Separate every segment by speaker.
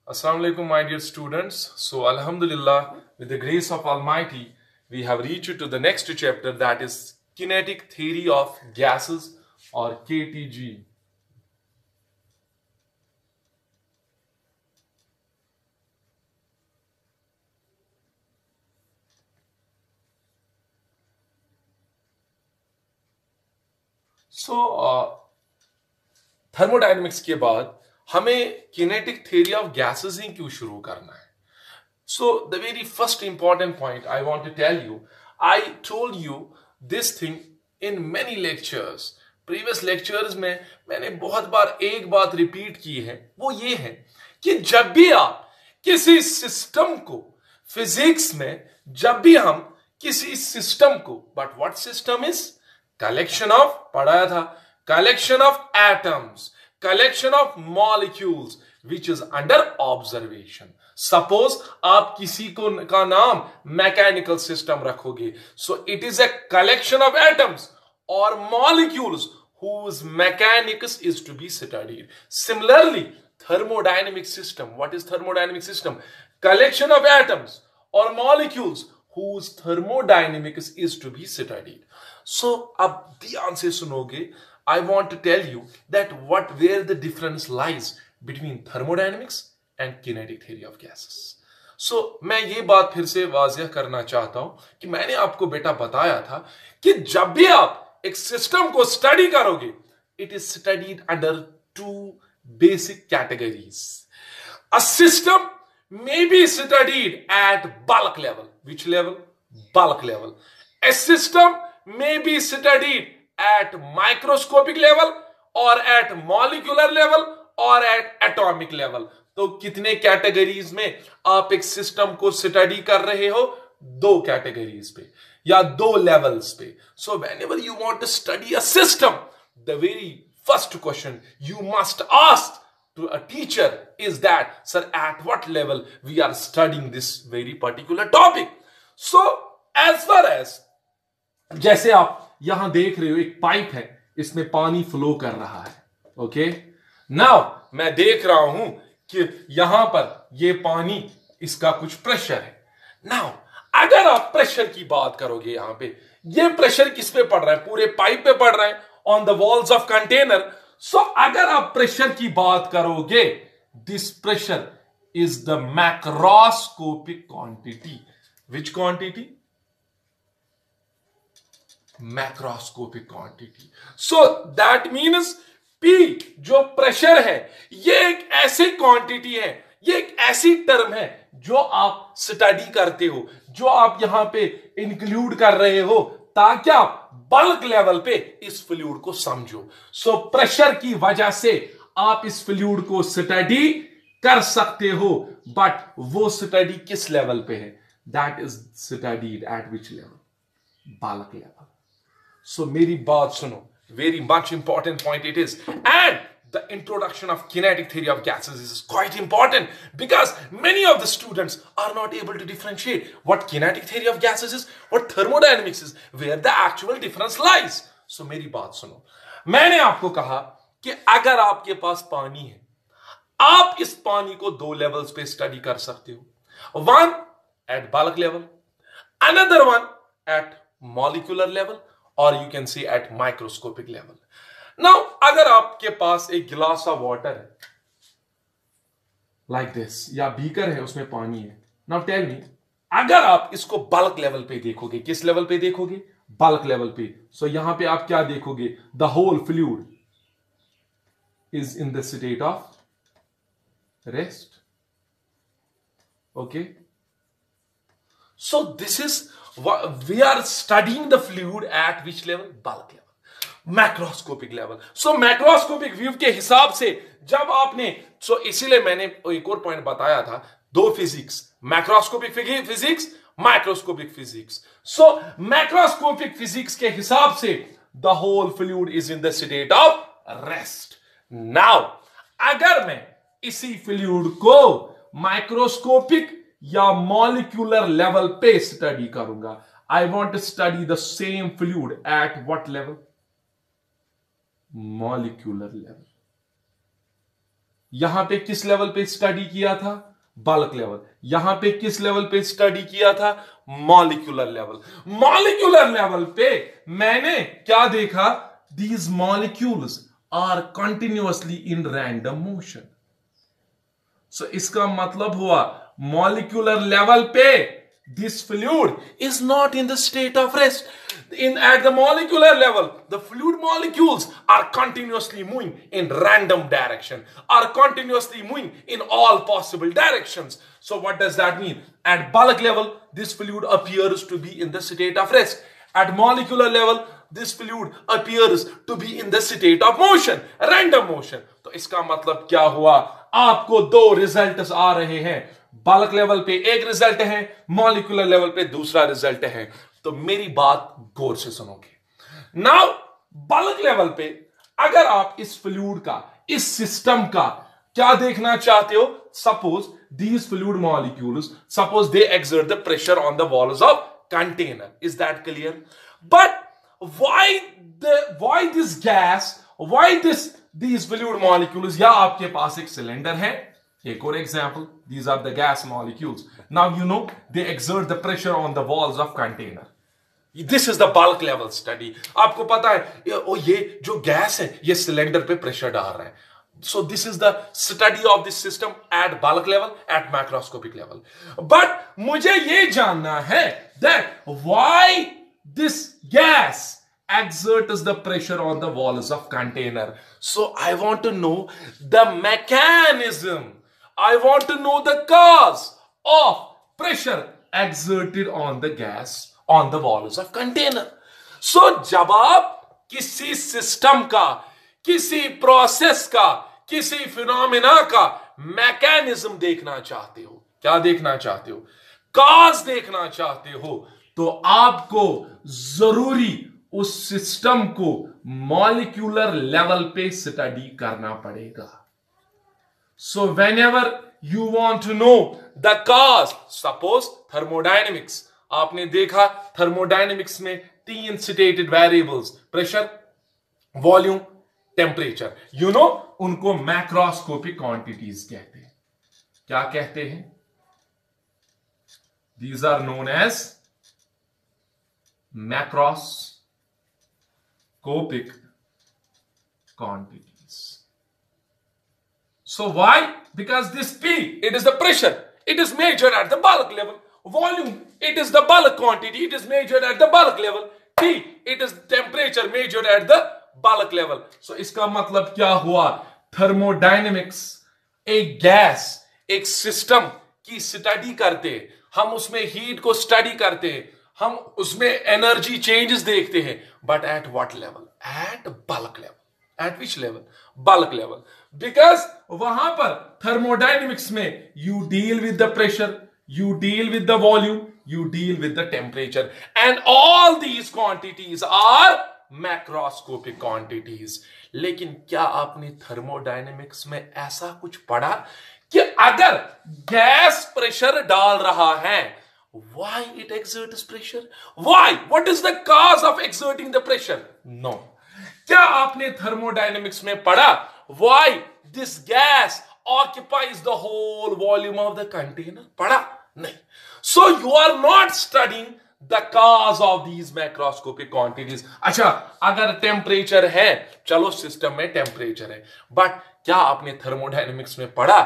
Speaker 1: Assalamu alaikum, my dear students. So, Alhamdulillah, with the grace of Almighty, we have reached to the next chapter, that is Kinetic Theory of Gases, or KTG. So, thermodynamics के बाद हमें kinetic theory of gases ही क्यों शुरू करना है? So the very first important point I want to tell you, I told you this thing in many lectures. Previous lectures में मैंने बहुत बार एक बात रिपीट की है, वो ये है कि जब भी आप किसी सिस्टम को फिजिक्स में, जब भी हम किसी सिस्टम को, but what system is collection of, पढ़ाया था, collection of atoms, collection of molecules which is under observation. Suppose आप किसी को का नाम मैकेनिकल सिस्टम रखोगे, so it is a collection of atoms or molecules whose mechanics is to be studied. Similarly, thermodynamic system, what is thermodynamic system? Collection of atoms or molecules whose thermodynamics is to be studied. So अब ध्यान से सुनोगे, I want to tell you that where the difference lies between thermodynamics and kinetic theory of gases. So मैं ये बात फिर से वाज़ेह करना चाहता हूं कि मैंने आपको बेटा बताया था कि जब भी आप एक सिस्टम को स्टडी करोगे, it is studied under two basic categories. A system may be studied at bulk level. Which level? Bulk level. A system may be studied at microscopic level or at molecular level or at atomic level. तो कितने categories में आप एक system को study कर रहे हो? दो कैटेगरीज पे या दो लेवल्स पे. So whenever you want to study a system, the very first question you must ask to a teacher is that, sir, at what level we are studying this very particular topic. So as far as, जैसे आप यहां देख रहे हो एक pipe है, इसमें पानी फ्लो कर रहा है. ओके, नाउ मैं देख रहा हूं कि यहां पर ये पानी, इसका कुछ प्रेशर है. नाउ अगर आप प्रेशर की बात करोगे, यहां पे ये प्रेशर किस पे पड़ रहा है? पूरे पाइप पे पड़ रहा है, on the walls of container. So अगर आप प्रेशर की बात करोगे, this pressure is the macroscopic quantity. Which quantity? Macroscopic quantity. So that means P जो प्रेशर है, ये एक ऐसी क्वांटिटी है, ये एक ऐसी टर्म है जो आप स्टडी करते हो, जो आप यहां पे इंक्लूड कर रहे हो ताकि आप बल्क लेवल पे इस फ्लूइड को समझो. सो प्रेशर की वजह से आप इस फ्लूइड को स्टडी कर सकते हो, बट वो स्टडी किस लेवल पे है? That is studied at which level? Bulk level. So मेरी बात सुनो, very much important point it is, and the introduction of kinetic theory of gases is quite important because many of the students are not able to differentiate what kinetic theory of gases is, what thermodynamics is, where the actual difference lies. So मेरी बात सुनो, मैंने आपको कहा कि अगर आपके पास पानी है, आप इस पानी को दो लेवल्स पे स्टडी कर सकते हो. One at bulk level, another one at molecular level, or you can say at microscopic level. Now अगर आपके पास एक गिलास ऑफ वाटर है, like this, या बीकर है, उसमें पानी है. Now tell me, अगर आप इसको बल्क लेवल पे देखोगे, किस लेवल पे देखोगे? बल्क लेवल पे. सो यहां पे आप क्या देखोगे? The whole fluid is in the state of rest. Okay, so this is what we are studying the fluid at which level? Bulk level, macroscopic level. So macroscopic view के हिसाब से जब आपने, so इसीलिए मैंने एक और पॉइंट बताया था, दो physics, macroscopic physics, microscopic physics. So macroscopic physics के हिसाब से the whole fluid is in the state of rest. Now अगर मैं इसी फ्लूइड को माइक्रोस्कोपिक या मॉलिक्यूलर लेवल पे स्टडी करूंगा, I want to study the same fluid at what level? Molecular level. यहां पे किस लेवल पे स्टडी किया था? Bulk level. यहां पे किस लेवल पे स्टडी किया था? Molecular level. मॉलिक्यूलर लेवल पे मैंने क्या देखा? These molecules are continuously in random motion. So इसका मतलब हुआ मॉलिक्यूलर लेवल पे this fluid is not in the state of rest. At the molecular level, the fluid molecules are continuously moving in random direction, are continuously moving in all possible directions. So what does that mean? At bulk level, this fluid appears to be in the state of rest. At molecular level, this fluid appears to be in the state of motion, random motion. तो इसका मतलब क्या हुआ? आपको दो results आ रहे हैं। Bulk level पे एक रिजल्ट है, मॉलिक्यूलर लेवल पे दूसरा रिजल्ट है। तो मेरी बात गौर से सुनोगे। नाउ बल्क लेवल पे अगर आप इस फ्लूइड का, इस सिस्टम का क्या देखना चाहते हो? Suppose these fluid molecules, suppose they exert the pressure on the walls of container. Is that clear? But why this gas, why these fluid molecules? या आपके पास एक सिलेंडर है, एक और example, these are the gas molecules. Now you know they exert the pressure on the walls of container. This is the bulk level study. आपको पता है ये जो गैस है ये सिलेंडर पे प्रेशर डाल रहा है. So this is the study of this system at bulk level, at macroscopic level. But मुझे ये जानना है that why this gas exerts the pressure on the walls of container. So I want to know the mechanism. I want to know the cause of pressure exerted on the gas on the walls of container. So जब आप किसी system का, किसी process का, किसी phenomena का mechanism देखना चाहते हो, क्या देखना चाहते हो? कॉज देखना चाहते हो, तो आपको जरूरी उस सिस्टम को मॉलिक्यूलर लेवल पे स्टडी करना पड़ेगा. So whenever you want to know the cause, suppose thermodynamics, आपने देखा thermodynamics में 3 stated variables, pressure, volume, temperature. You know उनको macroscopic quantities कहते हैं. क्या कहते हैं? These are known as macroscopic quantities. So why? Because this P, it is the pressure. It is measured at the bulk level. Volume, it is the bulk quantity. It is measured at the bulk level. T, it is temperature measured at the bulk level. So इसका मतलब क्या हुआ? Thermodynamics, एक gas, एक system की study करते हैं. हम उसमें हीट को स्टडी करते हैं. हम उसमें एनर्जी चेंजेस देखते हैं. But at what level? At bulk level. At which level? Bulk level. Because वहां पर thermodynamics में you deal with the pressure, you deal with the volume, you deal with the temperature, and all these quantities are macroscopic quantities. लेकिन क्या आपने thermodynamics में ऐसा कुछ पढ़ा कि अगर गैस प्रेशर डाल रहा है, why it exerts pressure? Why? What is the cause of exerting the pressure? No. क्या आपने thermodynamics में पढ़ा why this gas occupies the whole volume of the container? पढ़ा? नहीं. So you are not studying the cause of these macroscopic quantities. अच्छा, अगर temperature है, चलो सिस्टम में टेम्परेचर है, बट क्या आपने thermodynamics में पढ़ा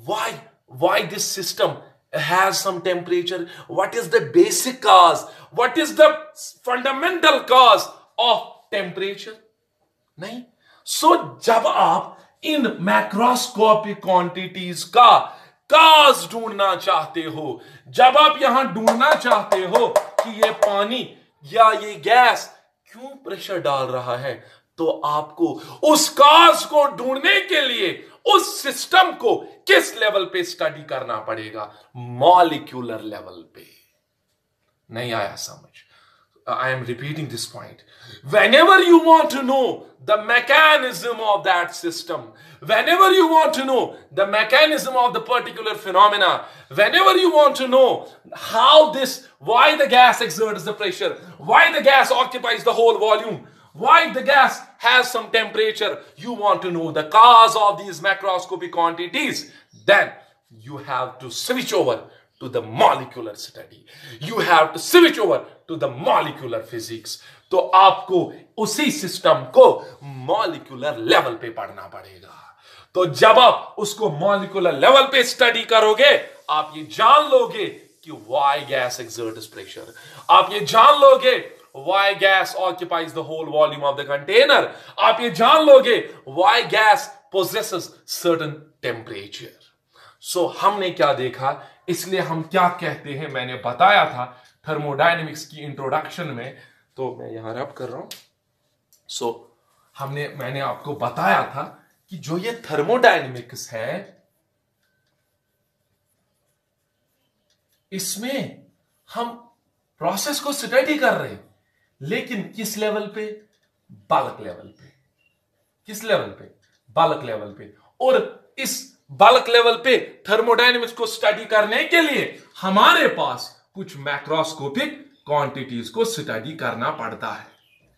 Speaker 1: why this system has some temperature? What is the basic cause? What is the fundamental cause of temperature? नहीं. सो जब आप इन मैक्रोस्कोपिक क्वांटिटीज का काज ढूंढना चाहते हो, जब आप यहां ढूंढना चाहते हो कि ये पानी या ये गैस क्यों प्रेशर डाल रहा है, तो आपको उस काज को ढूंढने के लिए उस सिस्टम को किस लेवल पे स्टडी करना पड़ेगा? मॉलिक्यूलर लेवल पे. नहीं आया समझ? I am repeating this point. Whenever you want to know the mechanism of that system, whenever you want to know the mechanism of the particular phenomena, whenever you want to know why the gas exerts the pressure, why the gas occupies the whole volume, Why the gas has some temperature? You want to know the cause of these macroscopic quantities? Then you have to switch over to the molecular study. You have to switch over to the molecular physics. तो आपको उसी system को molecular level पे पढ़ना पड़ेगा. तो जब आप उसको मॉलिक्यूलर लेवल पे स्टडी करोगे, आप ये जान लोगे कि why gas exerts pressure. आप ये जान लोगे why gas occupies the whole volume of the container. आप ये जान लोगे why gas possesses certain temperature. So हमने क्या देखा, इसलिए हम क्या कहते हैं, मैंने बताया था थर्मोडायनेमिक्स की इंट्रोडक्शन में, तो मैं यहां रब कर रहा हूं. मैंने आपको बताया था कि जो ये थर्मोडायनेमिक्स है, इसमें हम प्रोसेस को स्टडी कर रहे हैं, लेकिन किस लेवल पे? बल्क लेवल पे. किस लेवल पे? बल्क लेवल पे. और इस बल्क लेवल पे थर्मोडायनेमिक्स को स्टडी करने के लिए हमारे पास कुछ मैक्रोस्कोपिक क्वांटिटीज को स्टडी करना पड़ता है.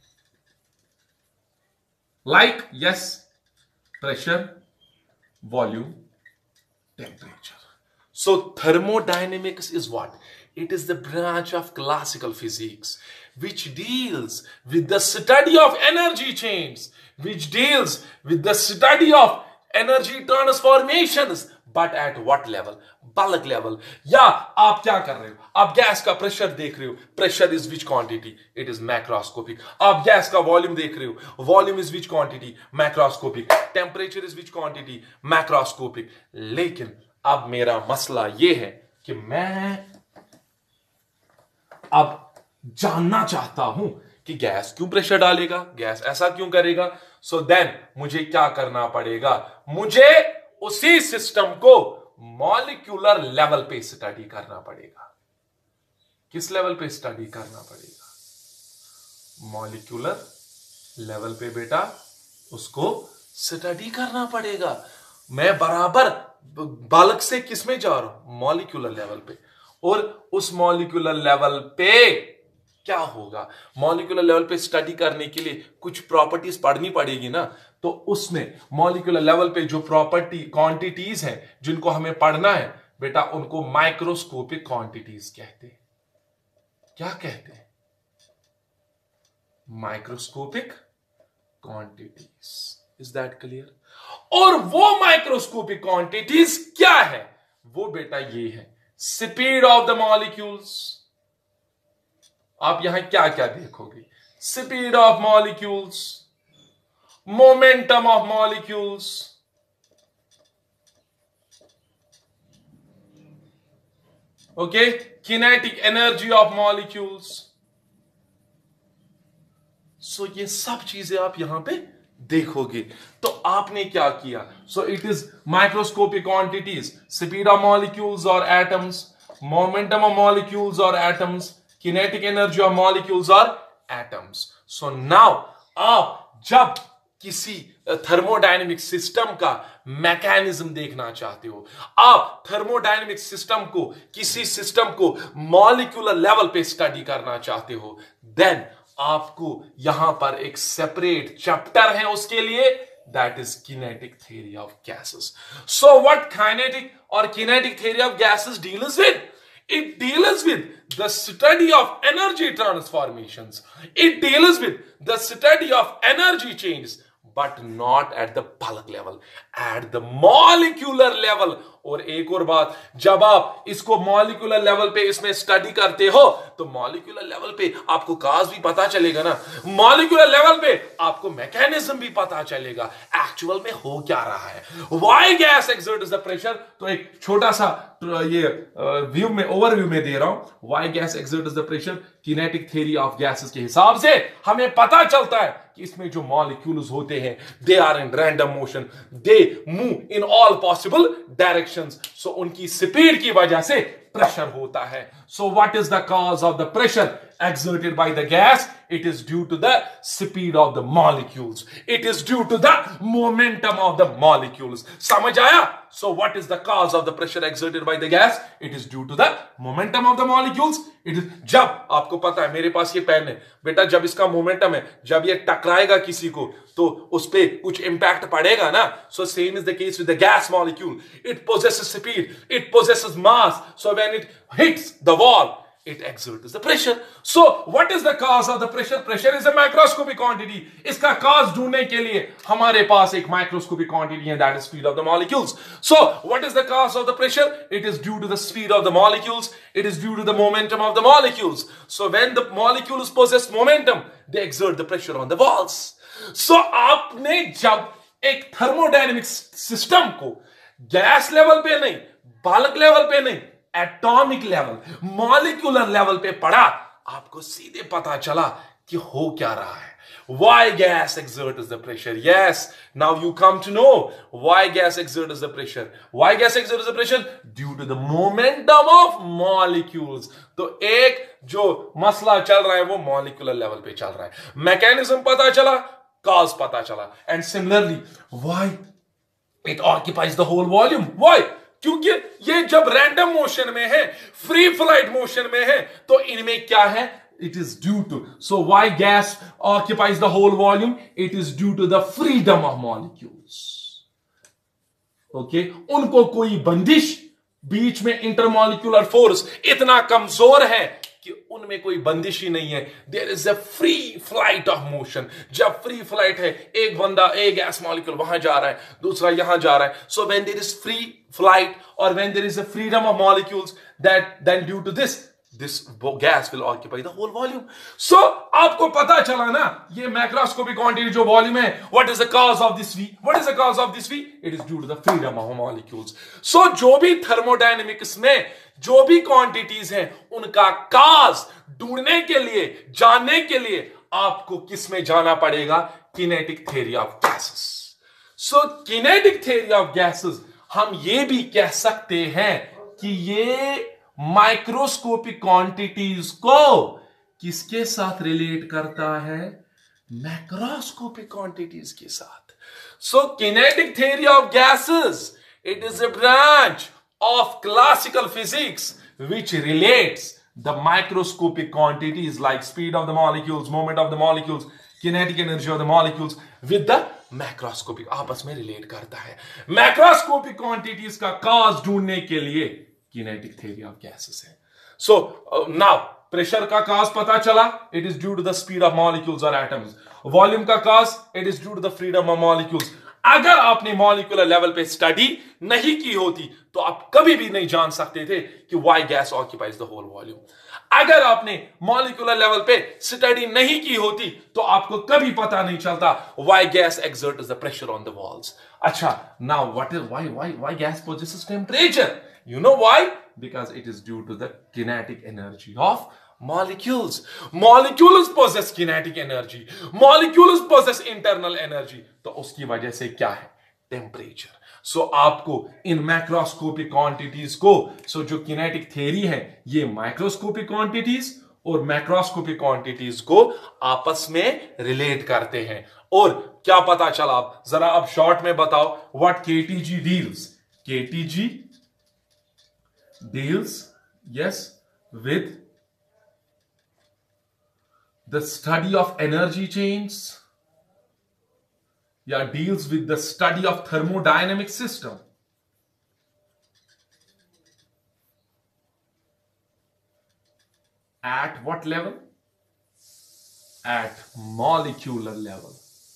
Speaker 1: Like yes, pressure, volume, temperature. So thermodynamics is what? It is the branch of classical physics which deals with the study of energy changes, which deals with the study of energy transformations. But at what level? Bulk level. या आप क्या कर रहे हो? आप gas का pressure देख रहे हो. Pressure is which quantity? It is macroscopic. आप गैस का वॉल्यूम देख रहे हो. Volume is which quantity? Macroscopic. Temperature is which quantity? Macroscopic. लेकिन अब मेरा मसला यह है कि मैं अब जानना चाहता हूं कि गैस क्यों प्रेशर डालेगा, गैस ऐसा क्यों करेगा. सो देन मुझे क्या करना पड़ेगा? मुझे उसी सिस्टम को मॉलिक्यूलर लेवल पे स्टडी करना पड़ेगा. किस लेवल पे स्टडी करना पड़ेगा? मॉलिक्यूलर लेवल पे बेटा उसको स्टडी करना पड़ेगा. मैं बराबर बालक से किस में जा रहा हूं? मॉलिक्यूलर लेवल पे. और उस मॉलिक्यूलर लेवल पे क्या होगा? मॉलिक्यूलर लेवल पे स्टडी करने के लिए कुछ प्रॉपर्टीज पढ़नी पड़ेगी ना. तो उसमें मॉलिक्यूलर लेवल पे जो प्रॉपर्टी क्वांटिटीज हैं जिनको हमें पढ़ना है बेटा, उनको माइक्रोस्कोपिक क्वांटिटीज कहते हैं. क्या कहते हैं? Microscopic quantities. Is that clear? और वो माइक्रोस्कोपिक क्वांटिटीज क्या है? वो बेटा ये है स्पीड ऑफ द मॉलिक्यूल्स. आप यहां क्या क्या देखोगे? Speed of molecules, momentum of molecules, okay, kinetic energy of molecules. So ये सब चीजें आप यहां पे देखोगे. तो आपने क्या किया? So it is microscopic quantities, speed of molecules और एटम्स, मोमेंटम ऑफ मॉलिक्यूल्स और atoms, kinetic energy of molecules और एटम्स. सो नाउ आप जब किसी थर्मोडायनेमिक सिस्टम का मैकेनिज्म देखना चाहते हो, आप थर्मोडायनेमिक सिस्टम को, किसी सिस्टम को मॉलिक्यूलर लेवल पे स्टडी करना चाहते हो, देन आपको यहां पर एक सेपरेट चैप्टर है उसके लिए, that is kinetic theory of gases. So what kinetic और kinetic theory of gases deals with? It deals with the study of energy transformations. It deals with the study of energy changes, but not at the bulk level, at the molecular level. और एक और बात, जब आप इसको molecular level पे इसमें study करते हो, तो मॉलिक्यूलर लेवल पे आपको काज भी पता चलेगा ना, मॉलिक्यूलर लेवल पे आपको मैकेनिज्म भी पता चलेगा एक्चुअल में हो क्या रहा है. Why gas exerts the pressure, तो एक छोटा सा ये व्यू में, ओवरव्यू में दे रहा हूं. Why gas exerts the pressure, kinetic theory of gases के हिसाब से हमें पता चलता है कि इसमें जो मॉलिक्यूल्स होते हैं, they are in random motion, they move in all possible directions. So उनकी स्पीड की वजह से प्रेशर होता है. So what is the cause of the pressure exerted by the gas? It is due to the speed of the molecules. It is due to the momentum of the molecules. समझ आया? So what is the cause of the pressure exerted by the gas? It is due to the momentum of the molecules. It is, जब आपको पता है, मेरे पास ये pen है बेटा, जब इसका मोमेंटम है, जब ये टकराएगा किसी को तो उस पे कुछ इंपैक्ट पड़ेगा ना. So same is the case with the gas molecule. It possesses speed, it possesses mass. So when it hits the wall, it exerts the pressure. So what is the cause of the pressure? Pressure is a microscopic quantity. इसका cause ढूंढने के लिए हमारे पास एक microscopic quantity है, that is speed of the molecules. So what is the cause of the pressure? It is due to the speed of the molecules. It is due to the momentum of the molecules. So when the molecules possess momentum, they exert the pressure on the walls. So आपने जब एक thermodynamic system को gas level पे नहीं, bulk level पे नहीं, atomic level, molecular level पे पढ़ा, आपको सीधे पता चला कि हो क्या रहा है. Why gas exerts the pressure? Yes, now you come to know why gas exerts the pressure. Why gas exerts the pressure? Due to the momentum of molecules. तो एक जो मसला चल रहा है वो मॉलिक्यूलर लेवल पे चल रहा है. मैकेनिज्म पता चला, cause पता चला. And similarly, why it occupies the whole volume? Why? क्योंकि ये जब रैंडम मोशन में है, फ्री फ्लाइट मोशन में है, तो इनमें क्या है? It is due to. So why gas occupies the whole volume? It is due to the freedom of molecules. Okay? उनको कोई बंदिश, बीच में इंटरमॉलिक्यूलर फोर्स इतना कमजोर है कि उनमें कोई बंदिश ही नहीं है. There is a free flight of motion. जब फ्री फ्लाइट है, एक बंदा, एक गैस मॉलिक्यूल वहां जा रहा है, दूसरा यहां जा रहा है. So when there is free flight और when there is a freedom of molecules, that then due to this gas will occupy the whole volume. So आपको पता चला ना, ये मैक्रोस्कोपिक क्वांटिटी जो वॉल्यूम है, what is the cause of this V? What is the cause of this V? It is due to the freedom of molecules. So जो भी thermodynamics में जो भी क्वांटिटीज हैं, उनका cause ढूंढने के लिए, जानने के लिए आपको किस में जाना पड़ेगा? Kinetic theory of gases. So kinetic theory of gases, हम ये भी कह सकते हैं कि ये माइक्रोस्कोपिक क्वांटिटीज को किसके साथ रिलेट करता है? मैक्रोस्कोपिक क्वांटिटीज के साथ. So kinetic theory of gases, it is a branch of classical physics which relates the microscopic quantities like speed of the molecules, moment of the molecules, kinetic energy of the molecules with the macroscopic, आपस में relate करता है. Macroscopic quantities का cause ढूंढने के लिए kinetic theory of gases है. So now pressure का कॉज पता चला, it is due to the speed of molecules or atoms. Volume का cause, it is due to the freedom of molecules. अगर आपने मॉलिक्यूलर लेवल पे स्टडी नहीं की होती तो आप कभी भी नहीं जान सकते थे कि why gas occupies the whole volume. अगर आपने मॉलिक्यूलर लेवल पे स्टडी नहीं की होती तो आपको कभी पता नहीं चलता why gas exerts the pressure on the walls. अच्छा, now why gas possesses temperature? You know why? Because it is due to the kinetic energy of molecules. Molecules possess kinetic energy. Molecules possess internal energy. तो उसकी वजह से क्या है? Temperature. So आपको इन macroscopic quantities को, so जो किनेटिक थ्योरी है, ये माइक्रोस्कोपिक क्वांटिटीज और मैक्रोस्कोपिक क्वांटिटीज को आपस में रिलेट करते हैं. और क्या पता चला? आप जरा अब शॉर्ट में बताओ, what KTG deals? KTG deals, yes, with the study of energy chains, yeah, deals with the study of thermodynamic system. At what level? At molecular level.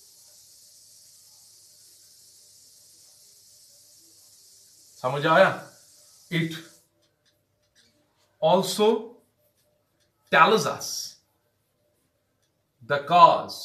Speaker 1: समझ आया? It also tells us the cause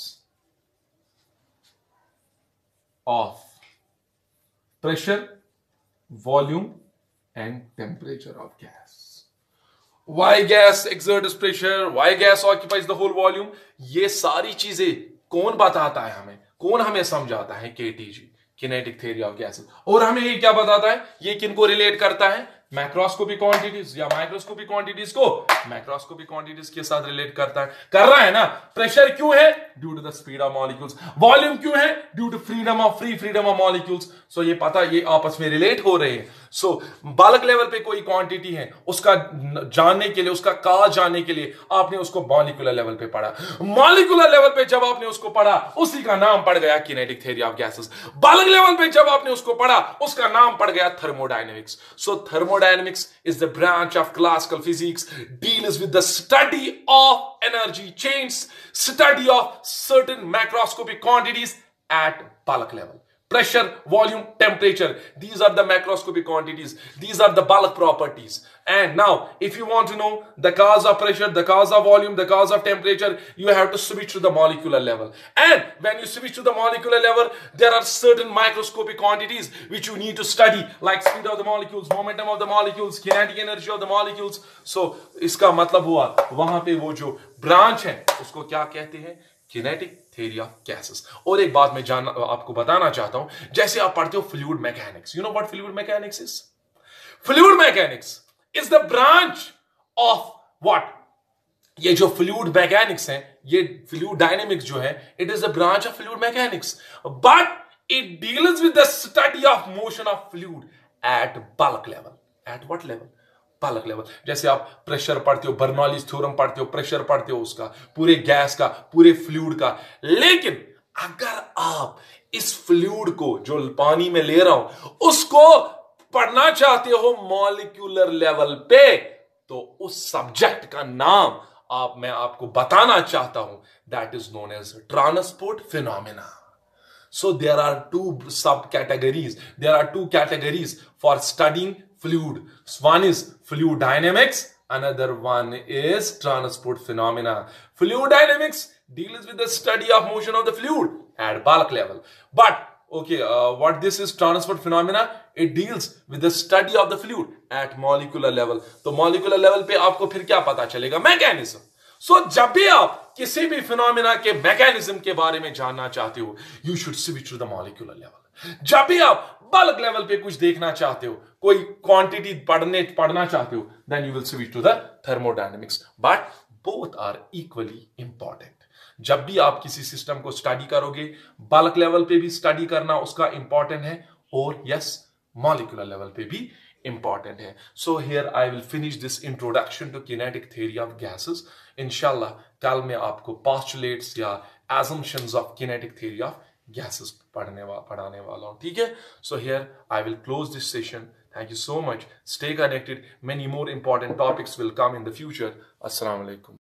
Speaker 1: of pressure, volume and temperature of gas. Why gas exerts pressure? Why gas occupies the whole volume? ये सारी चीजें कौन बताता है हमें? कौन हमें समझाता है? KTG, kinetic theory of gases. और हमें ये क्या बताता है? ये किनको रिलेट करता है? मैक्रोस्कोपिक क्वांटिटीज या माइक्रोस्कोपिक क्वांटिटीज को मैक्रोस्कोपिक क्वांटिटीज के साथ रिलेट कर रहा है ना। प्रेशर क्यों है? Due to the speed of molecules. Volume क्यों है? Due to freedom of molecules. So ये पता, ये आपस में रिलेट हो रहे हैं। सो बालक लेवल पे कोई क्वांटिटी है, उसका जानने के लिए, उसका काज जानने के लिए आपने उसको मॉलिक्यूलर लेवल पे पढ़ा। मॉलिक्यूलर लेवल पे जब आपने उसको पढ़ा, उसी का नाम पड़ गया kinetic theory of gases. Bulk level पे जब आपने उसको पढ़ा, उसका नाम पड़ गया thermodynamics. So thermodynamics is the branch of classical physics, deals with the study of energy changes, study of certain macroscopic quantities at bulk level. Pressure, volume, temperature, these are the macroscopic quantities. These are the bulk properties. And now, if you want to know the cause of pressure, the cause of volume, the cause of temperature, you have to switch to the molecular level. And when you switch to the molecular level, there are certain microscopic quantities which you need to study, like speed of the molecules, momentum of the molecules, kinetic energy of the molecules. So, इसका मतलब हुआ, वहां पे वो जो branch है, उसको क्या कहते हैं? Kinetic theory of gases. और एक बात मैं आपको बताना चाहता हूं, जैसे आप पढ़ते हो fluid mechanics, you know what fluid mechanics is? Fluid mechanics is the branch of what? ये जो फ्लूइड मैकेनिक्स है, ये फ्लूइड डायनेमिक्स जो है, it is the branch of fluid mechanics, but it deals with the study of motion of fluid at bulk level. At what level? Bulk level. जैसे आप pressure पढ़ते हो, बर्नौलीज थ्योरम पढ़ते हो, प्रेशर पढ़ते हो उसका, पूरे गैस का, पूरे फ्लूइड का. लेकिन अगर आप इस फ्लूइड को जो पानी में ले रहा हूं, उसको पढ़ना चाहते हो मॉलिक्यूलर लेवल पे, तो उस सब्जेक्ट का नाम मैं आपको बताना चाहता हूं, that is known as transport phenomena. So there are two subcategories. There are two categories for studying fluid. One is fluid dynamics. Another one is transport phenomena. Fluid dynamics deals with the study of motion of the fluid at bulk level. But okay, what this is transport phenomena? It deals with the study of the fluid at molecular level. तो molecular level पे आपको फिर क्या पता चलेगा? Mechanism. सो जब भी आप किसी भी फिनोमेना के मैकेनिज्म के बारे में जानना चाहते हो, you should switch to the molecular level. जब भी आप बल्क लेवल पे कुछ देखना चाहते हो, कोई क्वांटिटी पढ़ना चाहते हो, then you will switch to the thermodynamics. But both are equally important. जब भी आप किसी सिस्टम को स्टडी करोगे, बल्क लेवल पे भी स्टडी करना उसका इंपॉर्टेंट है, और यस, मॉलिक्यूलर लेवल पे भी important है. So here I will finish this introduction to kinetic theory of gases. इंशाल्लाह कल मैं आपको postulates या assumptions of kinetic theory of gases पढ़ाने वाला हूँ. ठीक है? So here I will close this session. Thank you so much. Stay connected. Many more important topics will come in the future. Assalamu alaikum.